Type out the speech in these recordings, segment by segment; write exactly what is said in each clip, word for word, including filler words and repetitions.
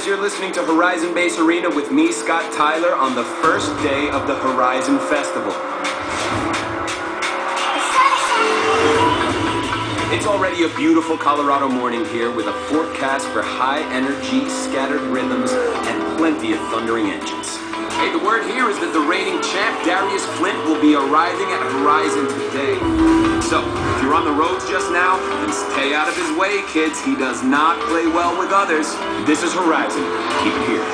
guys, you're listening to Horizon Bass Arena with me, Scott Tyler, on the first day of the Horizon Festival. It's already a beautiful Colorado morning here with a forecast for high-energy, scattered rhythms and plenty of thundering engines. Hey, the word here is that the reigning champ, Darius Flint, will be arriving at Horizon today. So, if you're on the roads just now, then stay out of his way, kids. He does not play well with others. This is Horizon. Keep it here.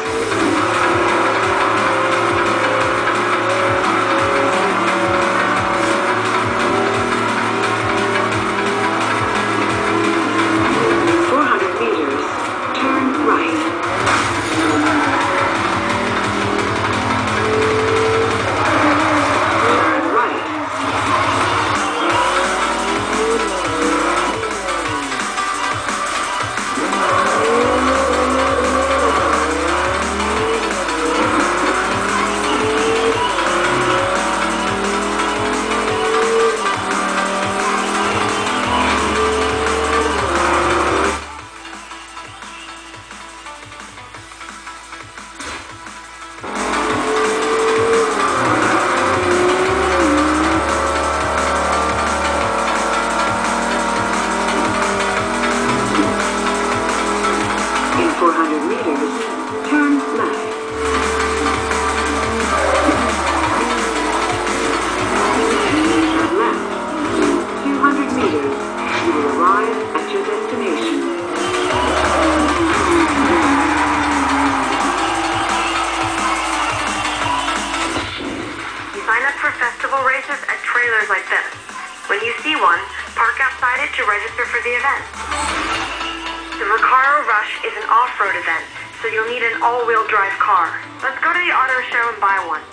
four hundred meters, turn left. Turn left. two hundred meters, you will arrive at your destination. You sign up for festival races at trailers like this. When you see one, park outside it to register for the event. The Recaro Rush is an off-road event, so you'll need an all-wheel drive car. Let's go to the auto show and buy one.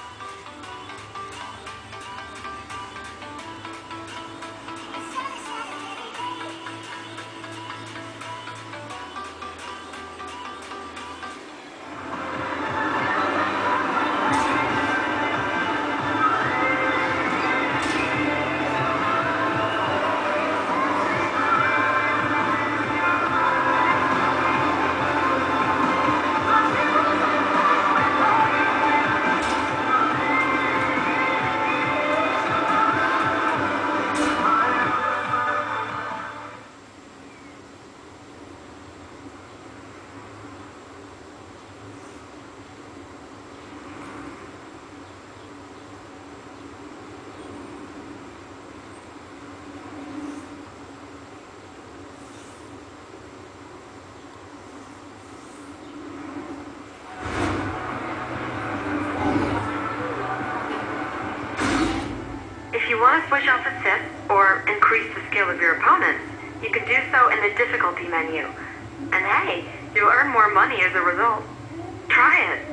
If you want to switch off a sip or increase the skill of your opponents, you can do so in the difficulty menu. And hey, you'll earn more money as a result. Try it.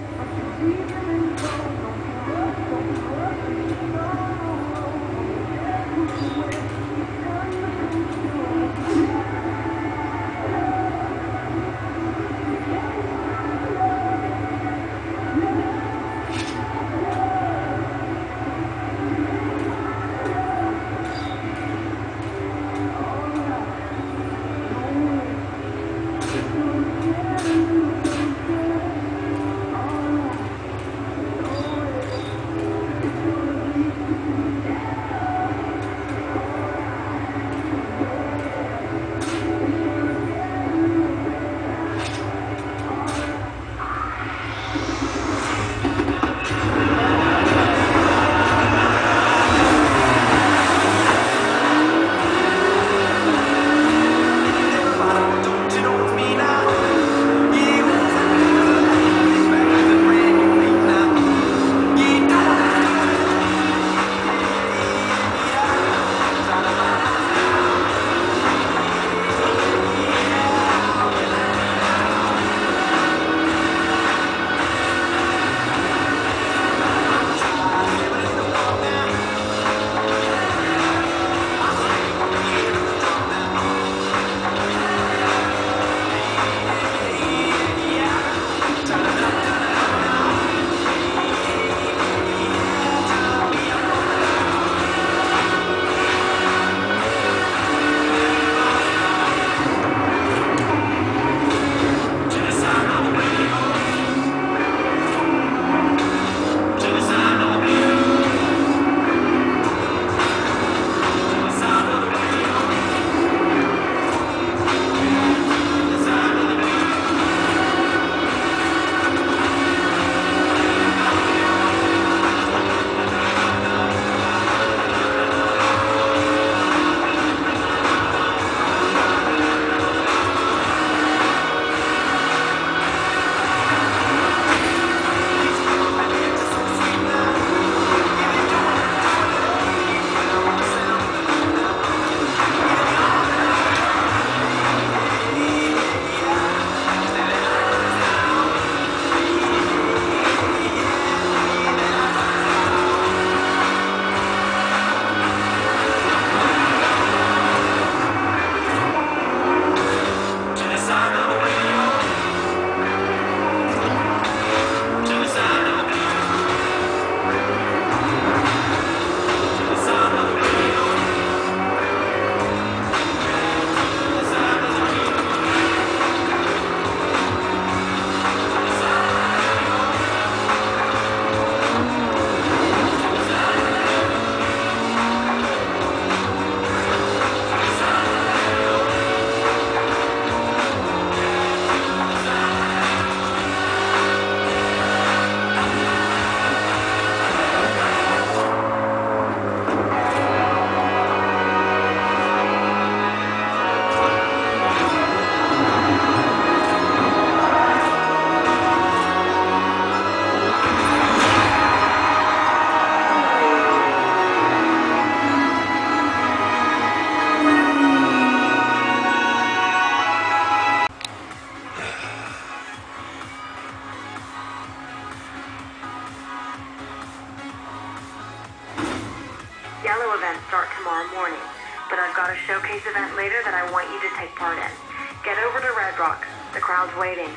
yellow events start tomorrow morning, but I've got a showcase event later that I want you to take part in. Get over to Red Rock. The crowd's waiting.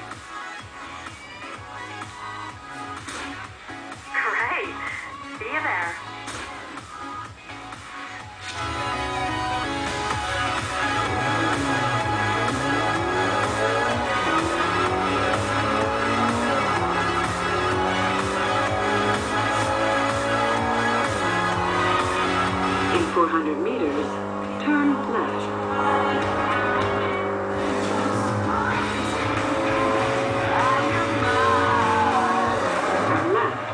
Great. See you there. In four hundred meters, turn left. Turn left.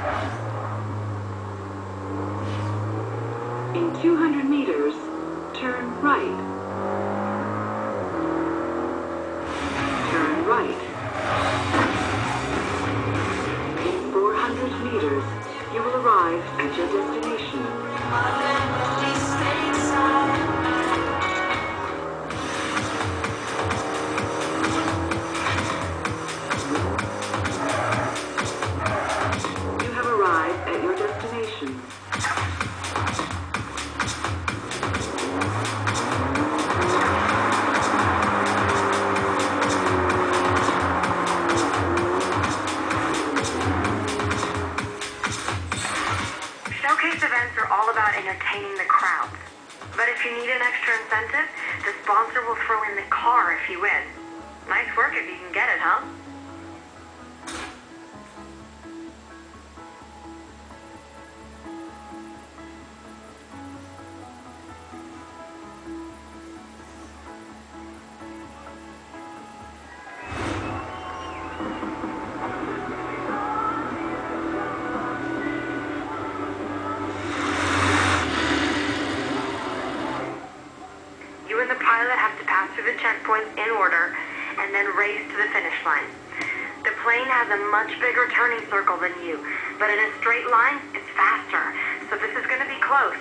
In two hundred meters, turn right. Turn right. In four hundred meters, you will arrive at your destination. You have arrived at your destination. Showcase events are all about entertaining the crowds. But if you need an extra incentive, the sponsor will throw in the car if you win. Nice work if you can get it, huh? You and the pilot have to pass through the checkpoints in order and then race to the finish line. The plane has a much bigger turning circle than you, but in a straight line, it's faster, so this is going to be close.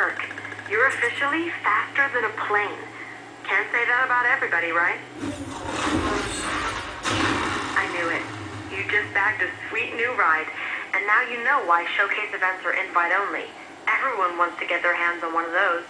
work. You're officially faster than a plane. Can't say that about everybody, right? I knew it. You just bagged a sweet new ride, and now you know why showcase events are invite only. Everyone wants to get their hands on one of those.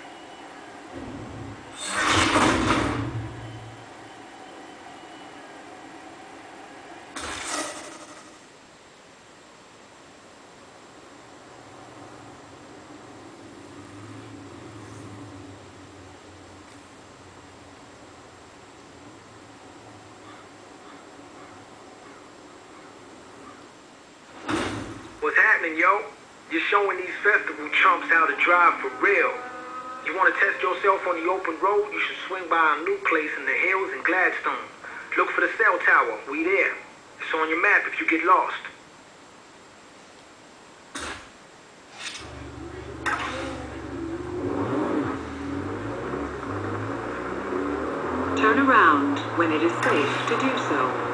What's happening, yo? You're showing these festival chumps how to drive for real. You want to test yourself on the open road? You should swing by a new place in the hills in Gladstone. Look for the cell tower. We there. It's on your map if you get lost. Turn around when it is safe to do so.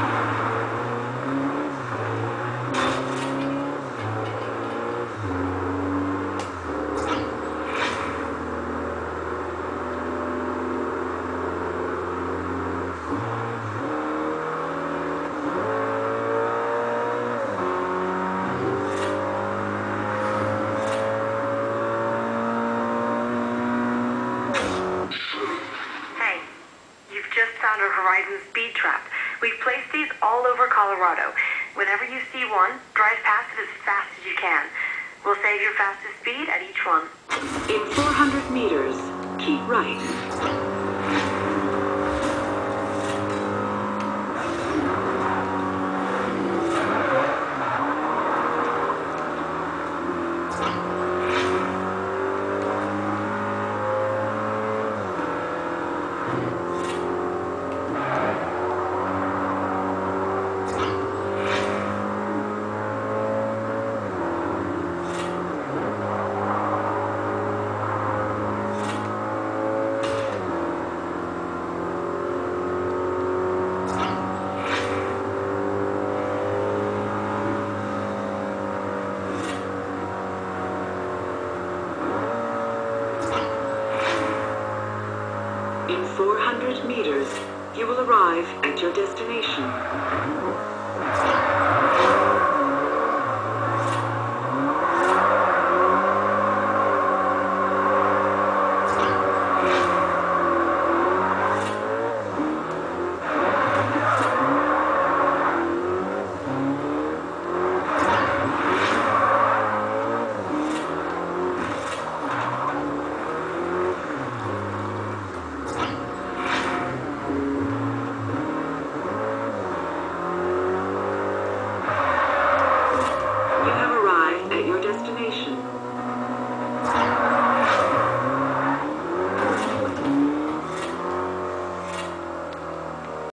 Horizon speed trap. We've placed these all over Colorado. Whenever you see one, drive past it as fast as you can. We'll save your fastest speed at each one. In four hundred meters, keep right. In four hundred meters, you will arrive at your destination.